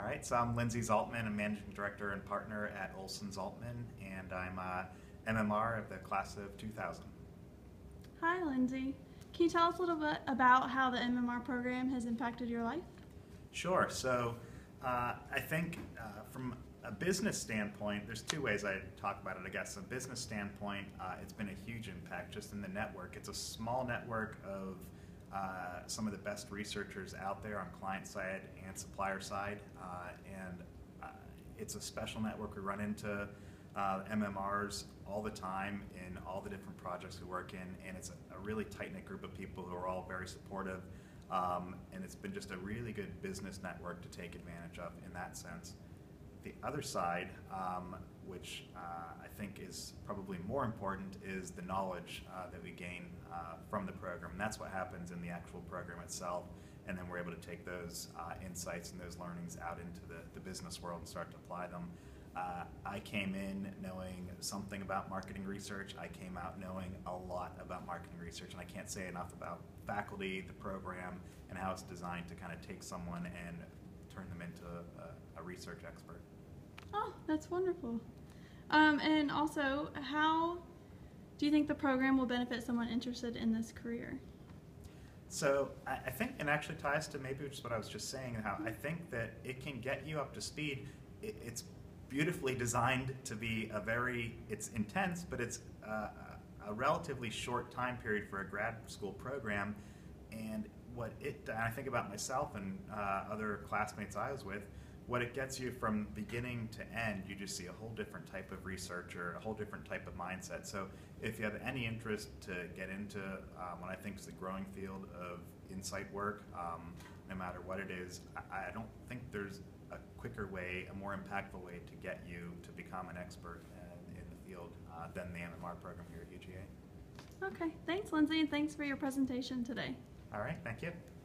right, so I'm Lindsay Zaltman, I'm Managing Director and Partner at Olson Zaltman, and I'm MMR of the class of 2000. Hi, Lindsay. Can you tell us a little bit about how the MMR program has impacted your life? Sure, so I think from a business standpoint, there's two ways I talk about it, I guess. From a business standpoint, it's been a huge impact just in the network. It's a small network of some of the best researchers out there on client side and supplier side, and it's a special network. We run into MMRs all the time in all the different projects we work in, and it's a really tight-knit group of people who are all very supportive, and it's been just a really good business network to take advantage of in that sense. The other side, which I think is probably more important, is the knowledge that we gain from the program. And that's what happens in the actual program itself, and then we're able to take those insights and those learnings out into the business world and start to apply them. I came in knowing something about marketing research. I came out knowing a lot about marketing research, and I can't say enough about faculty, the program, and how it's designed to kind of take someone and turn them into a research expert. Oh, that's wonderful. And also, how do you think the program will benefit someone interested in this career? So I think, and actually ties to maybe just what I was just saying, how I think that it can get you up to speed. It's beautifully designed to be it's intense, but it's a relatively short time period for a grad school program. And I think about myself and other classmates I was with, what it gets you from beginning to end, you just see a whole different type of researcher, a whole different type of mindset. So if you have any interest to get into what I think is the growing field of insight work, no matter what it is, I don't think there's a quicker way, a more impactful way to get you to become an expert in the field than the MMR program here at UGA. Okay, thanks, Lindsay, and thanks for your presentation today. All right, thank you.